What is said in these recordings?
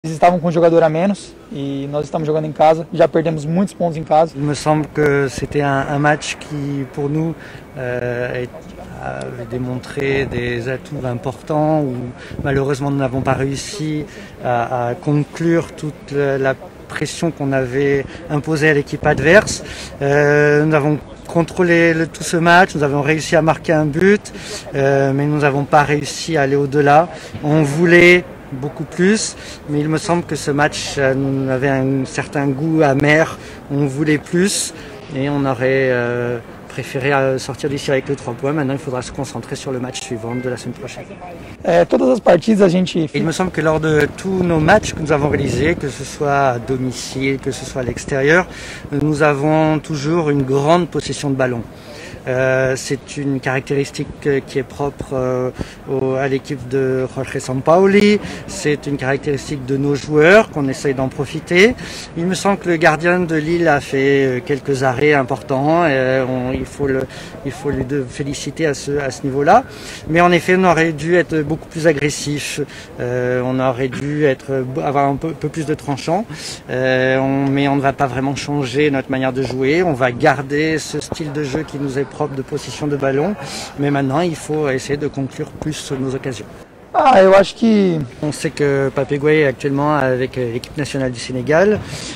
Eles estavam com um jogador a menos e nós estamos jogando em casa. Já perdemos muitos pontos em casa. Il me semble que c'était un match qui, pour nous, avait démontré des atouts importants où malheureusement nous n'avons pas réussi à conclure toute la pression qu'on avait imposée à l'équipe adverse. Nous avons contrôlé tout ce match, nous avons réussi à marquer un but, mais nous n'avons pas réussi à aller au-delà. On voulait beaucoup plus, mais il me semble que ce match avait un certain goût amer, on voulait plus et on aurait préféré sortir d'ici avec les 3 points. Maintenant il faudra se concentrer sur le match suivant de la semaine prochaine. Todas as partidas a gente... Il me semble que lors de tous nos matchs que nous avons réalisés, que ce soit à domicile, que ce soit à l'extérieur, nous avons toujours une grande possession de ballon. C'est une caractéristique qui est propre à l'équipe de Jorge Sampaoli, c'est une caractéristique de nos joueurs qu'on essaye d'en profiter. Il me semble que le gardien de Lille a fait quelques arrêts importants, il faut lui féliciter à ce niveau-là. Mais en effet, on aurait dû être beaucoup plus agressif, on aurait dû avoir un peu plus de tranchant, mais on ne va pas vraiment changer notre manière de jouer, on va garder ce style de jeu qui nous est propre de possession de ballon, mais maintenant il faut essayer de conclure plus nos occasions. eu acho que... On sait que Pape Gueye est actuellement avec l'équipe nationale du Sénégal.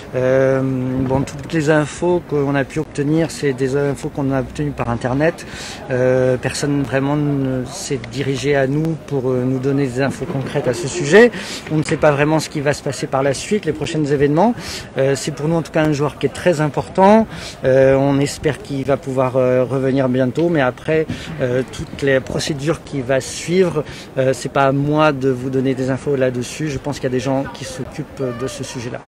Toutes les infos qu'on a pu obtenir, c'est des infos qu'on a obtenues par Internet. Personne vraiment ne s'est dirigé à nous pour nous donner des infos concrètes à ce sujet. On ne sait pas vraiment ce qui va se passer par la suite, les prochains événements. C'est pour nous en tout cas un joueur qui est très important. On espère qu'il va pouvoir revenir bientôt, mais après toutes les procédures qui vont suivre, c'est pas à moi de vous donner des infos là-dessus. Je pense qu'il y a des gens qui s'occupent de ce sujet-là.